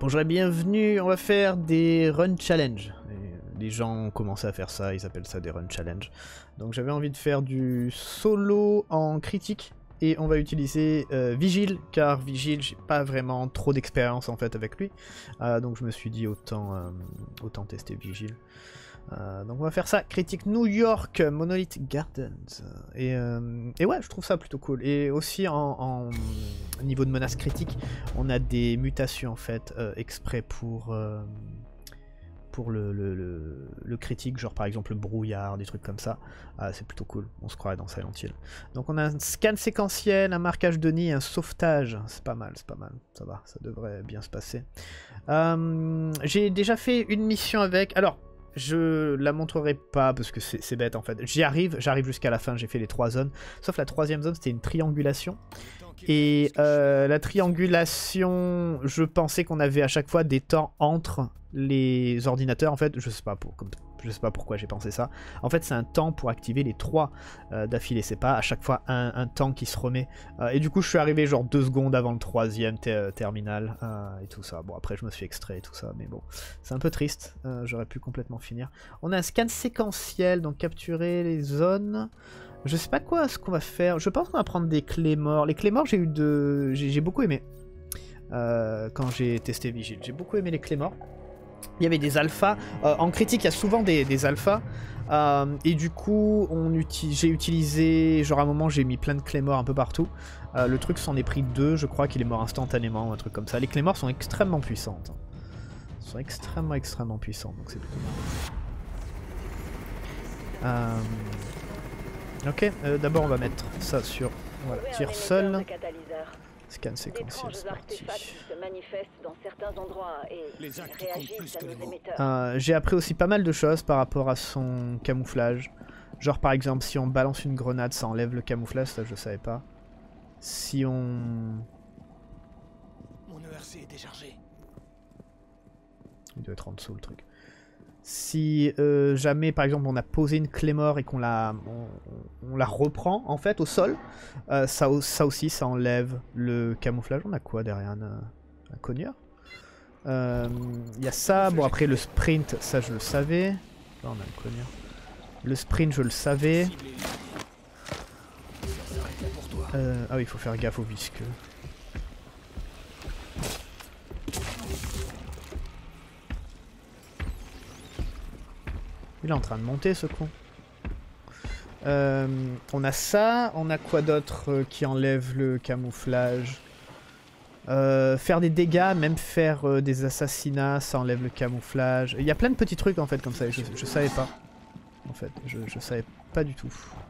Bonjour et bienvenue, on va faire des run challenge. Et les gens ont commencé à faire ça, ils appellent ça des run challenge. Donc j'avais envie de faire du solo en critique et on va utiliser Vigile, car Vigile j'ai pas vraiment trop d'expérience en fait avec lui. Donc je me suis dit autant tester Vigile. Donc on va faire ça, critique New York, Monolith Gardens. Et ouais, je trouve ça plutôt cool. Et aussi en niveau de menace critique, on a des mutations en fait exprès pour le critique, genre par exemple le brouillard, des trucs comme ça. C'est plutôt cool, on se croirait dans Silent Hill. Donc on a un scan séquentiel, un marquage de nid, un sauvetage. C'est pas mal, ça va, ça devrait bien se passer. J'ai déjà fait une mission avec... Alors, je la montrerai pas parce que c'est bête en fait. J'arrive jusqu'à la fin, j'ai fait les 3 zones. Sauf la 3e zone, c'était une triangulation. Et la triangulation, je pensais qu'on avait à chaque fois des temps entre les ordinateurs. En fait, je sais pas pourquoi j'ai pensé ça. En fait, c'est un temps pour activer les 3 d'affilée. C'est pas à chaque fois un temps qui se remet. Et du coup, je suis arrivé genre 2 secondes avant le 3e terminal et tout ça. Bon, après, je me suis extrait et tout ça. Mais bon, c'est un peu triste. J'aurais pu complètement finir. On a un scan séquentiel, donc capturer les zones. Je sais pas quoi ce qu'on va faire. Je pense qu'on va prendre des clés morts. Les clés morts, j'ai beaucoup aimé quand j'ai testé Vigile. J'ai beaucoup aimé les clés morts. Il y avait des alphas. En critique, il y a souvent des alphas. Et du coup, j'ai utilisé... Genre à un moment, j'ai mis plein de clés morts un peu partout. Le truc s'en est pris 2. Je crois qu'il est mort instantanément ou un truc comme ça. Les clés morts sont extrêmement puissantes. Elles sont extrêmement puissantes. Donc c'est plutôt bien. Ok, d'abord on va mettre ça sur tir seul. Scan séquentiel, c'est parti. J'ai appris aussi pas mal de choses par rapport à son camouflage. Genre par exemple si on balance une grenade ça enlève le camouflage, ça je savais pas. Si on... Mon ERC est déchargé. Il doit être en dessous le truc. Si jamais par exemple on a posé une clé mort et qu'on la reprend en fait au sol, ça aussi ça enlève le camouflage. On a quoi derrière un cogneur? Il y a ça, bon après le sprint ça je le savais. Là on a le cogneur. Le sprint je le savais. Ah oui il faut faire gaffe au visqueux. Il est en train de monter ce con. On a ça, on a quoi d'autre qui enlève le camouflage? Faire des dégâts, même faire des assassinats, ça enlève le camouflage. Il y a plein de petits trucs en fait comme ça, je savais pas. En fait, je savais pas du tout.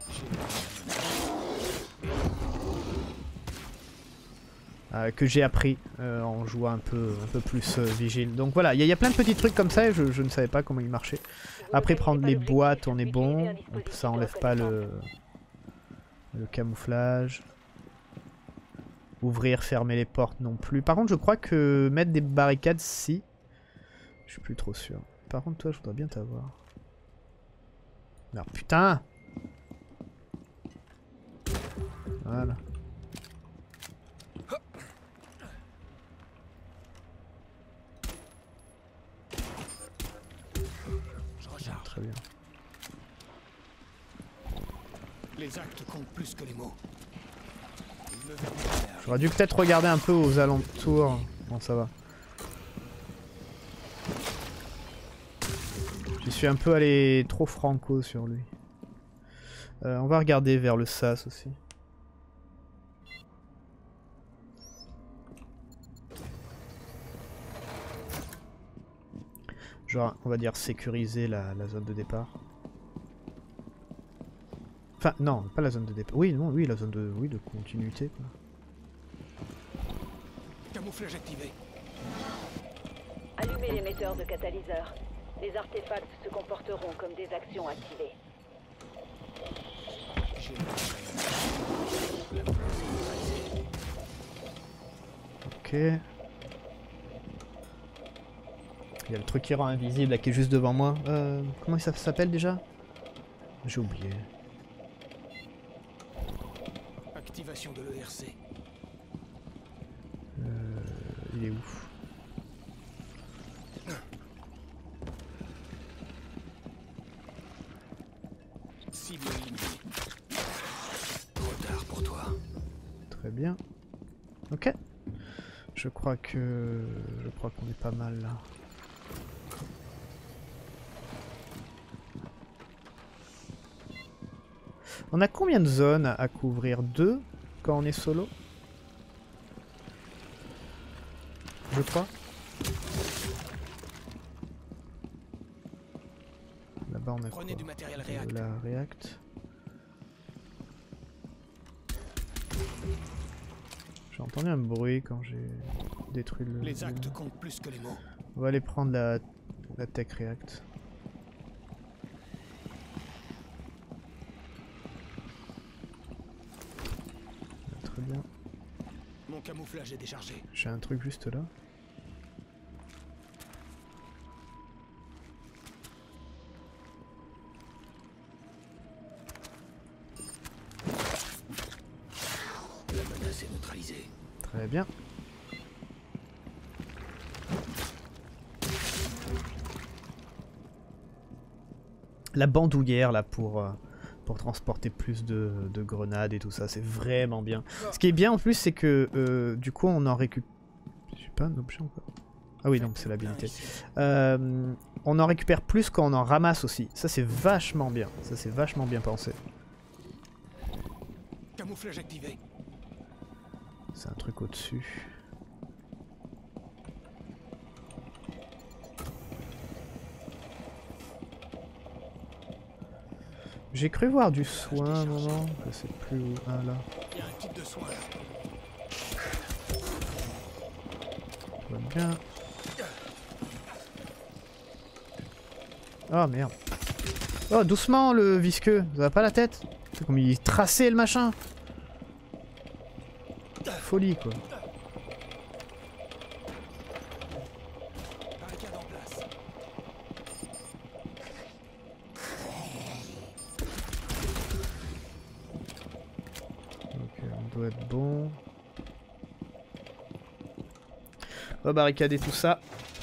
Que j'ai appris en jouant un peu plus Vigile. Donc voilà, il y a plein de petits trucs comme ça et je ne savais pas comment ils marchaient. Après prendre les boîtes, on est bon. Donc, ça enlève pas le camouflage. Ouvrir, fermer les portes non plus. Par contre, je crois que mettre des barricades, si. Je suis plus trop sûr. Par contre, toi, je voudrais bien t'avoir. Non, putain! Voilà. Très bien. Les actes comptent plus que les mots. J'aurais dû peut-être regarder un peu aux alentours. Bon, ça va. Je suis un peu allé trop franco sur lui. On va regarder vers le sas aussi. Genre, on va dire sécuriser la zone de départ. Enfin, non, pas la zone de départ. Oui, non, oui, la zone de, oui, de continuité, quoi. Camouflage activé. Allumez l'émetteur de catalyseur. Les artefacts se comporteront comme des actions activées. Ok. Il y a le truc qui rend invisible là qui est juste devant moi. Comment ça s'appelle déjà? J'ai oublié. Activation de l'ERC. Il est où? Cible éliminée. Trop tard pour toi. Très bien. Ok. Je crois qu'on est pas mal là. On a combien de zones à couvrir? 2 quand on est solo? Je crois. Là-bas on a Prenez quoi? du matériel React. La React. J'ai entendu un bruit quand j'ai détruit le... Les actes comptent plus que les mots. On va aller prendre la tech React. Très bien. Mon camouflage est déchargé. J'ai un truc juste là. La menace est neutralisée. Très bien. La bandoulière là pour transporter plus de grenades et tout ça, c'est vraiment bien. Ce qui est bien en plus, c'est que du coup on en récupère... J'ai pas un objet encore. Ah oui, donc c'est l'habilité. On en récupère plus quand on en ramasse aussi. Ça c'est vachement bien. Ça c'est vachement bien pensé. Camouflage activé. C'est un truc au-dessus. J'ai cru voir du soin à un moment. Je sais plus où. Ah là. Il y a un kit de soins là. Tout va bien. Oh merde. Oh doucement le visqueux. Ça va pas la tête? C'est comme il traçait le machin. Folie quoi. Barricade en place. Ok, on doit être bon. On va barricader tout ça.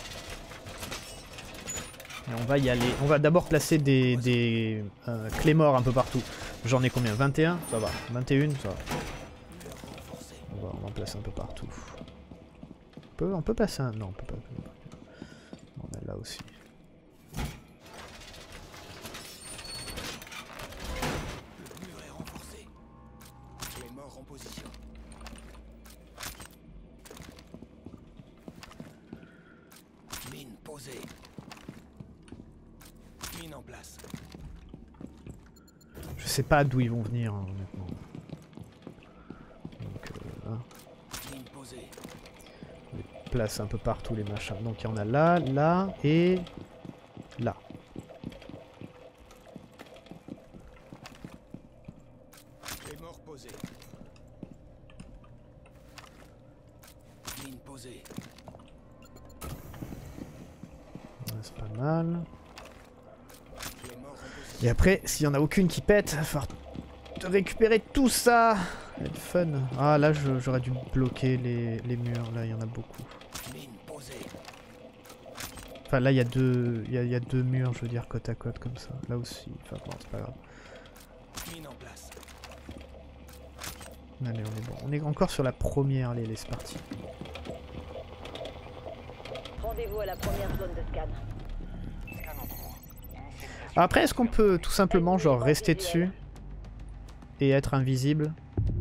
Et on va y aller. On va d'abord placer des clés morts un peu partout. J'en ai combien? 21? Ça va. 21? Ça va. On va en placer un peu partout. On peut placer un... Non, on peut pas. On a là aussi. Le mur est renforcé. Les morts en position. Mine posée. Mine en place. Je sais pas d'où ils vont venir, hein, honnêtement. Donc, là. Mine posée. On les place un peu partout les machins. Donc il y en a là, là et là. Les morts posés. Mine posée. Ouais, c'est pas mal. Les morts en position. Et après, s'il y en a aucune qui pète, il va falloir récupérer tout ça. Ça va être fun. Ah là, j'aurais dû bloquer les murs. Là, il y en a beaucoup. Mine posée. Enfin, là, il y a deux murs, je veux dire, côte à côte comme ça. Là aussi. Enfin, bon, c'est pas grave. Mine en place. Allez, on est bon. On est encore sur la première, allez, c'est parti. Rendez-vous à la première zone de scan. Après, est-ce qu'on peut tout simplement, genre, rester dessus et être invisible?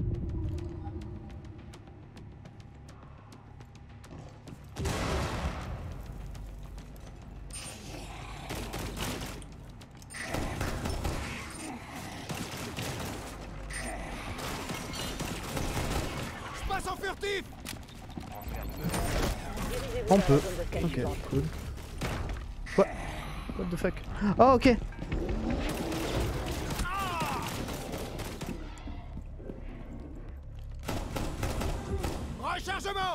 Je passe en furtif. Dirigez-vous On vers peut. la zone de scan Ok, suivante. cool. Quoi? What the fuck? Oh, ok. Rechargement.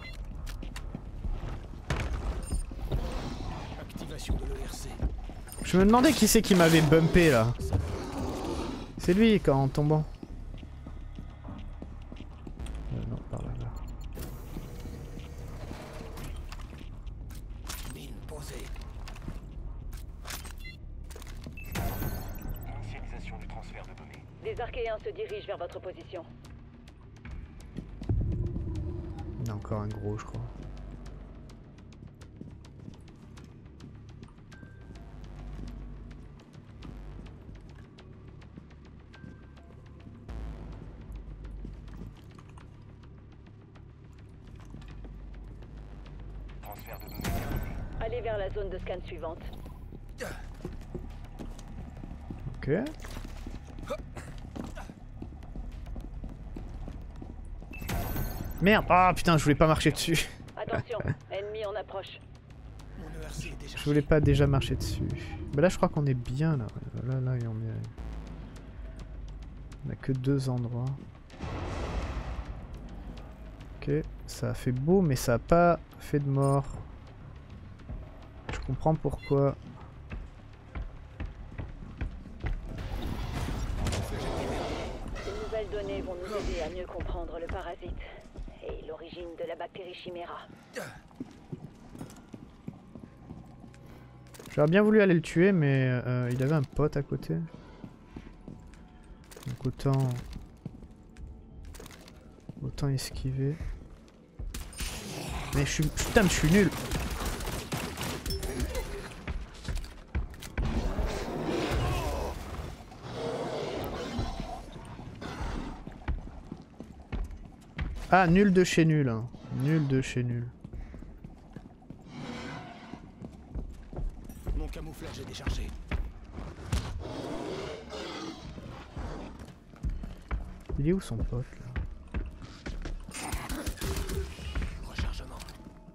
Activation de l'ERC. Je me demandais qui c'est qui m'avait bumpé là. C'est lui quand en tombant. Non, par là, là. Mine posée. Initialisation du Les Archéens se dirigent vers votre position. Il y en a encore un gros, je crois. Allez vers la zone de scan suivante. Ok. Merde! Ah putain, je voulais pas marcher dessus. Attention, ennemi en approche. Mon ERC est déjà Je voulais pas déjà marcher dessus. Bah là, je crois qu'on est bien là. Là, on est. On a que 2 endroits. Ok, ça a fait beau, mais ça a pas fait de mort. Je comprends pourquoi. Ces nouvelles données vont nous aider à mieux comprendre le parasite et l'origine de la bactérie Chimera. J'aurais bien voulu aller le tuer, mais il avait un pote à côté. Donc autant esquiver. Mais putain, je suis nul. Ah, nul de chez nul. Hein. Nul de chez nul. Mon camouflage est déchargé. Il est où son pote là? Rechargement.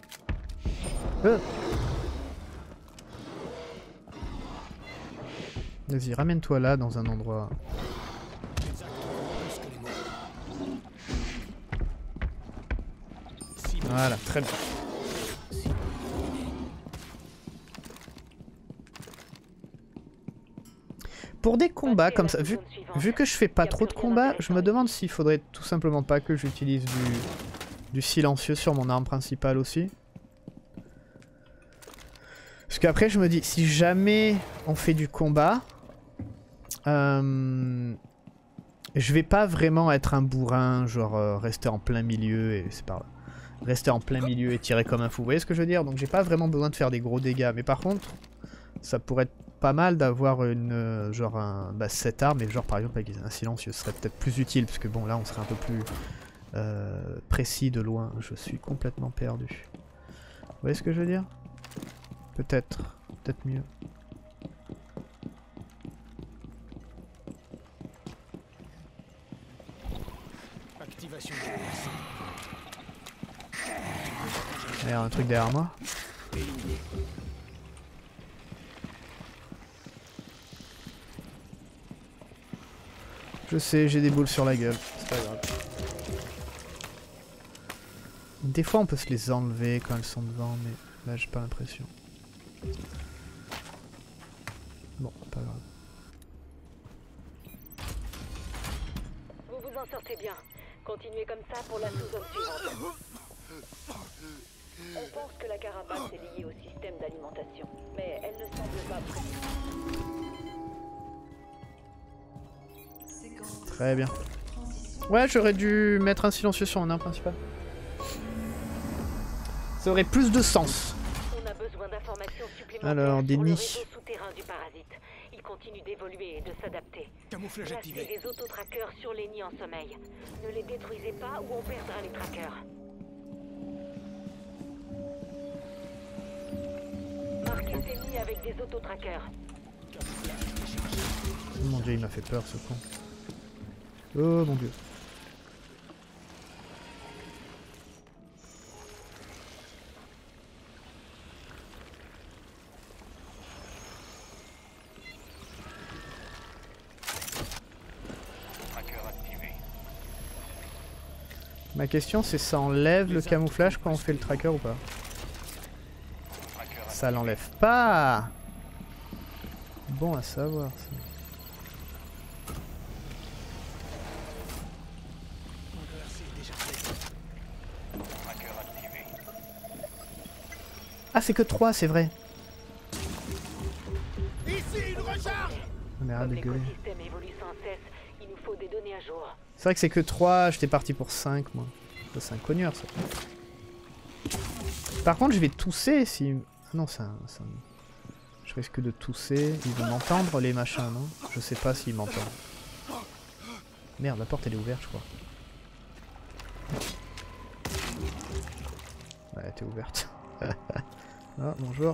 Vas-y, ramène-toi là dans un endroit. Les actes plus que les mots. Cible. Voilà, très bien. Pour des combats comme ça, vu que je fais pas trop de combats, je me demande s'il faudrait tout simplement pas que j'utilise du silencieux sur mon arme principale aussi. Parce qu'après je me dis, si jamais on fait du combat, je vais pas vraiment être un bourrin, genre rester en plein milieu et c'est pas rester en plein milieu et tirer comme un fou. Vous voyez ce que je veux dire? Donc j'ai pas vraiment besoin de faire des gros dégâts. Mais par contre, ça pourrait être pas mal d'avoir une cette arme, et genre par exemple avec un silencieux, ce serait peut-être plus utile, parce que bon là on serait un peu plus précis de loin. Je suis complètement perdu. Vous voyez ce que je veux dire? Peut-être mieux. Activation du ERC. Il y a un truc derrière moi. Éliminé. Je sais, j'ai des boules sur la gueule. C'est pas grave. Des fois on peut se les enlever quand elles sont devant, mais là j'ai pas l'impression. Bon, pas grave. Vous vous en sortez bien. Continuez comme ça pour la sous-zone suivante. On pense que la carapace est liée au système d'alimentation, mais elle ne semble pas précise. Très bien. Ouais, j'aurais dû mettre un silencieux sur mon arme principale. Ça aurait plus de sens. On a besoin d'informations supplémentaires Alors, des sur le nids. réseau souterrain du parasite. Il continue d'évoluer et de s'adapter. Camouflage Placez activé. des autotrackers sur les nids en sommeil. Ne les détruisez pas ou on perdra les trackers. Marquez ces nids avec des autotrackers. Oh mon dieu, il m'a fait peur ce con. Oh mon dieu. Ma question c'est, ça enlève le camouflage quand on fait le tracker ou pas? Ça l'enlève pas. Bon à savoir ça. Mon ERC est déchargé. Ah c'est que 3, c'est vrai. Ici, une recharge. Mais arrête Comme de gueuler. l'écosystème évolue sans cesse, il nous faut des données à jour. C'est vrai que c'est que 3, j'étais parti pour 5 moi. Ça, c'est un cogneur ça. Par contre je vais tousser si... Ah non c'est un... Je risque de tousser. Ils vont m'entendre les machins non? Je sais pas s'ils m'entendent. Merde la porte elle est ouverte je crois. Ouais elle était ouverte. Ah bonjour.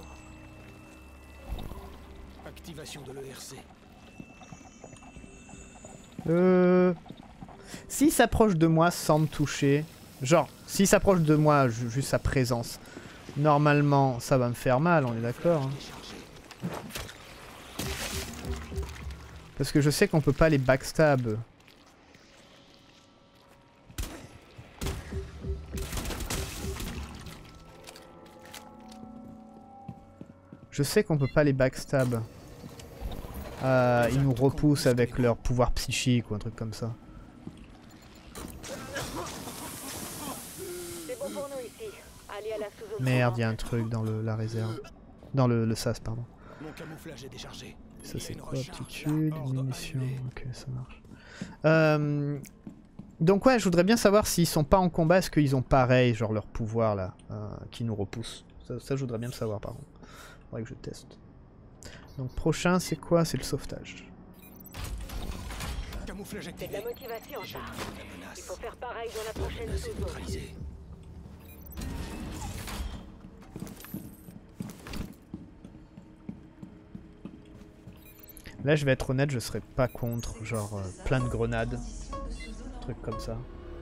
Activation de l'ERC. S'il s'approche de moi sans me toucher, genre, s'il s'approche de moi juste sa présence, normalement ça va me faire mal, on est d'accord hein. Parce que je sais qu'on peut pas les backstab. Je sais qu'on peut pas les backstab. Ils nous repoussent avec leur pouvoir psychique ou un truc comme ça. C'est bon pour nous ici. Allez à la sous-zone. Merde, il y a un truc dans la réserve. Dans le SAS, pardon. Mon camouflage est déchargé. Ça c'est Une quoi? recharge Aptitude, là, ordre munitions. annulé. Ok, ça marche. Donc ouais, je voudrais bien savoir s'ils sont pas en combat, est-ce qu'ils ont pareil, genre leur pouvoir là, qui nous repousse. Ça je voudrais bien le savoir par contre. Faudrait que je teste. Donc prochain c'est quoi? C'est le sauvetage. Camouflage C'est de activé. la motivation ça. La Il menace. faut faire pareil dans la prochaine Menace est sous-zone. neutralisée. Là je vais être honnête, je serais pas contre, genre plein de grenades. Truc comme ça.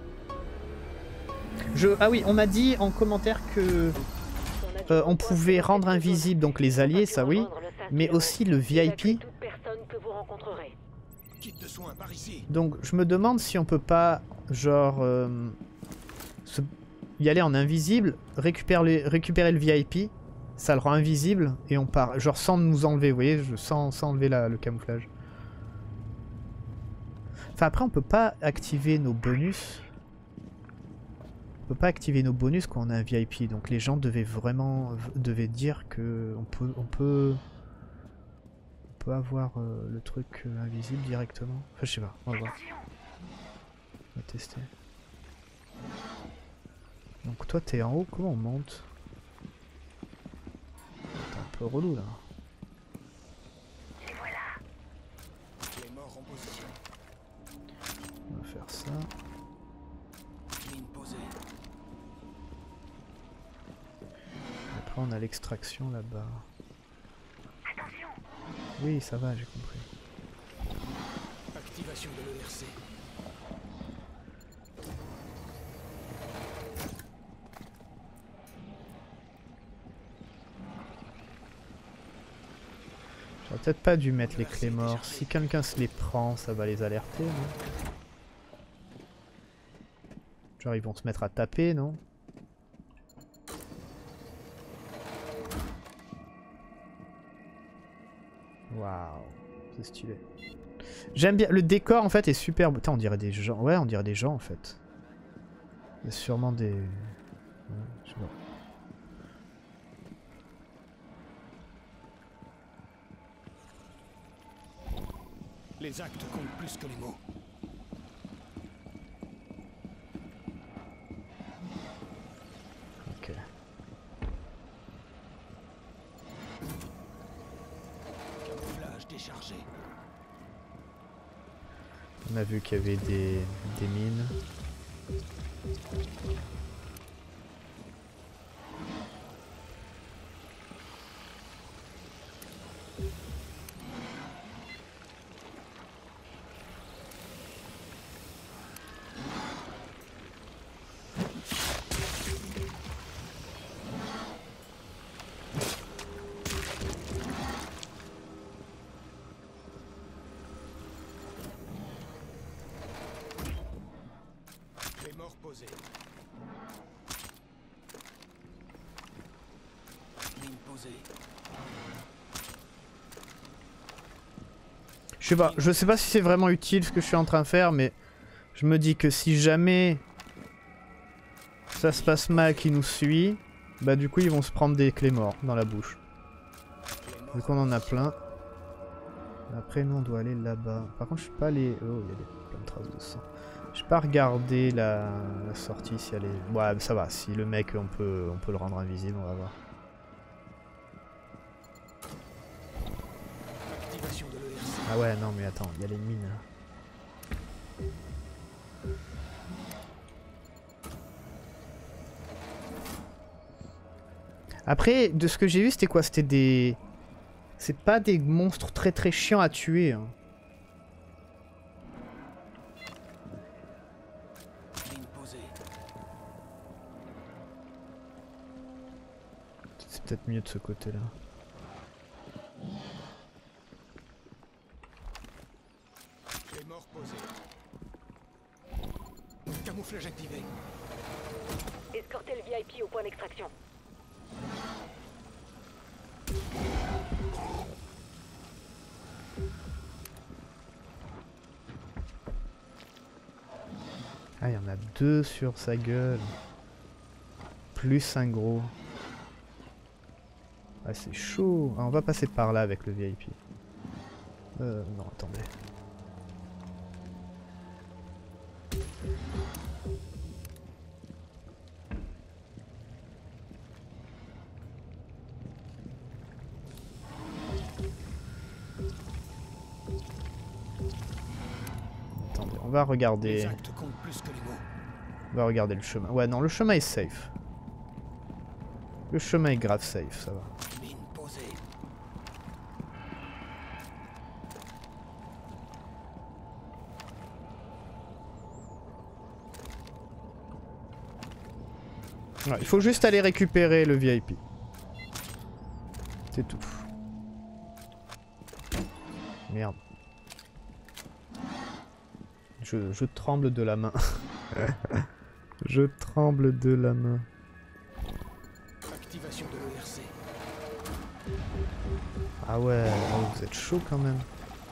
Ah oui, on m'a dit en commentaire que on pouvait rendre invisible donc les alliés, ça oui, mais aussi le VIP. Toute personne que vous rencontrerez. Kit de soins par ici. Donc je me demande si on peut pas genre y aller en invisible, récupérer le VIP, ça le rend invisible et on part, genre sans nous enlever, vous voyez, sans enlever le camouflage. Enfin après on peut pas activer nos bonus. On peut pas activer nos bonus quand on a un VIP, donc les gens devaient dire que on peut avoir le truc invisible directement. Enfin je sais pas, on va voir. On va tester. Donc toi t'es en haut, comment on monte? T'es un peu relou là. Les morts en position. On va faire ça. Ligne posée. Après on a l'extraction là-bas. Oui ça va, j'ai compris. Activation de l'ERC. J'aurais peut-être pas dû mettre les clés morts. Si quelqu'un se les prend, ça va les alerter, non? Genre ils vont se mettre à taper, non? Waouh, c'est stylé. J'aime bien, le décor en fait est super beau. Putain, on dirait des gens, ouais on dirait des gens en fait. Il y a sûrement des... Ouais, je sais pas. Les actes comptent plus que les mots. Ok. Camouflage déchargé. On a vu qu'il y avait des mines. Les morts posés. Ligne posée. Je sais pas si c'est vraiment utile ce que je suis en train de faire, mais je me dis que si jamais ça se passe mal, qu'il nous suit, bah du coup ils vont se prendre des clés morts dans la bouche. Vu qu'on en a plein. Après, nous, on doit aller là-bas. Par contre, je suis pas allé... Oh, il y a plein de traces de sang. Je n'ai pas regardé la sortie, si elle est... Ouais, ça va. Si le mec, on peut le rendre invisible, on va voir. Activation de l'ERC. Ah ouais, non, mais attends, il y a les mines. Après, de ce que j'ai vu, c'était quoi? C'était des... C'est pas des monstres très très chiants à tuer. Hein. Ligne posée. C'est peut-être mieux de ce côté-là. Les morts posés. Camouflage activé. Escortez le VIP au point d'extraction. Ah, il y en a 2 sur sa gueule. Plus un gros. Ah, c'est chaud. Ah, on va passer par là avec le VIP. Non, attendez. Attendez, on va Les regarder. actes comptent plus que les mots. On va regarder le chemin. Ouais, non, le chemin est safe. Le chemin est grave safe, ça va. Mine posée. Ouais, il faut juste aller récupérer le VIP. C'est tout. Merde. Je tremble de la main. Je tremble de la main. Activation de l'ERC. Ah ouais, oh, vous êtes chaud quand même.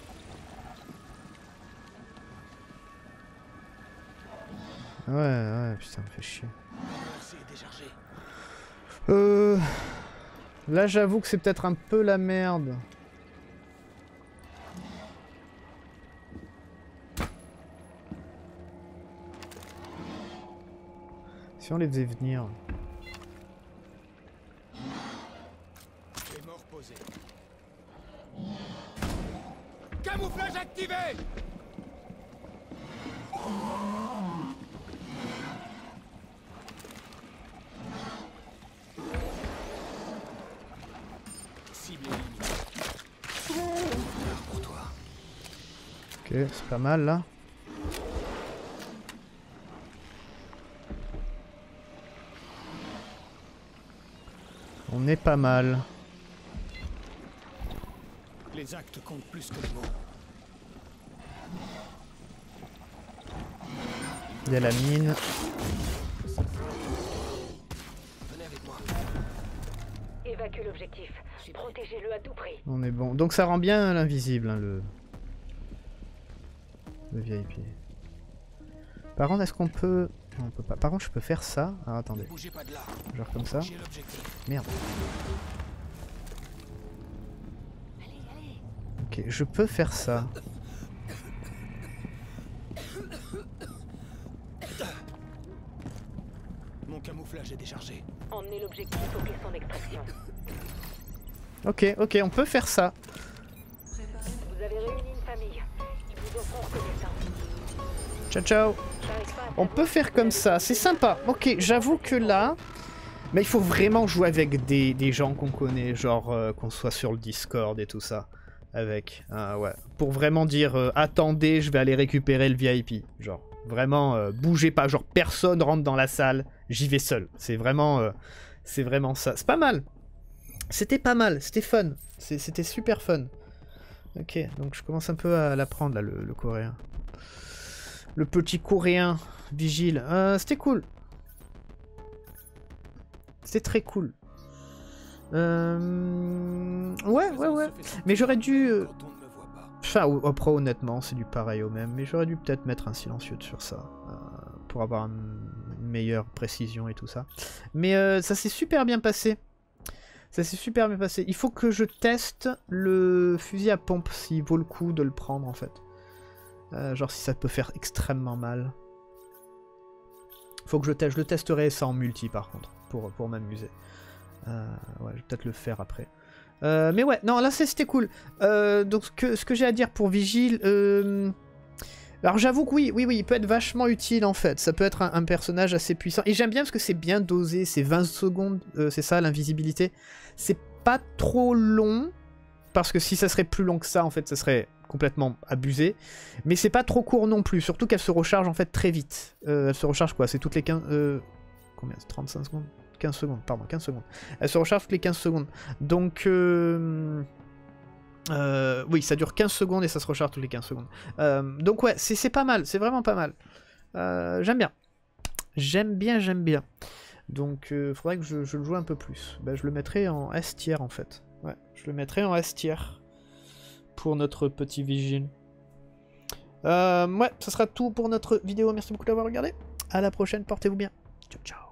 Ouais, putain, me fait chier. L'ERC est déchargé. Là, j'avoue que c'est peut-être un peu la merde. Si on les faisait venir. Les morts posés. Camouflage activé. Cible éliminée. Pour toi. Ok, c'est pas mal là. On est pas mal. Les actes comptent plus que les mots. Il y a la mine. Venez avec moi. Évacuez l'objectif. Protégez-le à tout prix. On est bon. Donc ça rend bien l'invisible, hein, le VIP. Par contre, est-ce qu'on peut... Non, on peut pas. Par contre, je peux faire ça. Ah, attendez. Ne bougez pas de là. Genre comme ça. J'ai l'objectif. Merde. Ok, je peux faire ça. Mon camouflage est déchargé. Emmenez l'objectif au caisson d'extraction. Ok, on peut faire ça. Vous avez réuni une famille. Ils vous offrent reconnaissance. Ciao, ciao. J'arrive pas à On savoir peut si faire vous comme avez ça. C'est sympa. Ok, j'avoue que là... Mais il faut vraiment jouer avec des gens qu'on connaît. Genre qu'on soit sur le Discord et tout ça. Avec... ouais. Pour vraiment dire... attendez, je vais aller récupérer le VIP. Genre, vraiment, bougez pas. Genre, personne rentre dans la salle. J'y vais seul. C'est vraiment ça. C'est pas mal. C'était pas mal. C'était fun. C'était super fun. Ok, donc je commence un peu à l'apprendre, là, le coréen. Le petit coréen vigile. C'était cool. C'était très cool. Ouais. Mais j'aurais dû... Quand on ne me voit pas. Enfin, après, honnêtement, c'est du pareil au même. Mais j'aurais dû peut-être mettre un silencieux sur ça. Pour avoir une meilleure précision et tout ça. Mais ça s'est super bien passé. Ça s'est super bien passé. Il faut que je teste le fusil à pompe, s'il vaut le coup de le prendre en fait. Genre si ça peut faire extrêmement mal. Faut que je teste. Je le testerai ça en multi par contre, pour m'amuser. Ouais, je vais peut-être le faire après. Mais ouais, non, là c'était cool. Donc ce que j'ai à dire pour Vigile... Alors j'avoue que oui, il peut être vachement utile en fait. Ça peut être un personnage assez puissant. Et j'aime bien parce que c'est bien dosé, c'est 20 secondes, c'est ça l'invisibilité. C'est pas trop long, parce que si ça serait plus long que ça, en fait, ça serait complètement abusé. Mais c'est pas trop court non plus, surtout qu'elle se recharge en fait très vite. Elle se recharge quoi? C'est toutes les 15... combien? 35 secondes? 15 secondes, pardon, 15 secondes. Elle se recharge toutes les 15 secondes. Donc... oui, ça dure 15 secondes et ça se recharge toutes les 15 secondes. Donc ouais, c'est pas mal, c'est vraiment pas mal. J'aime bien. J'aime bien. Donc faudrait que je le joue un peu plus. Bah, je le mettrai en S tier en fait. Ouais, je le mettrai en S tier pour notre petit Vigile. Ouais, ça sera tout pour notre vidéo. Merci beaucoup d'avoir regardé. À la prochaine, portez-vous bien. Ciao, ciao.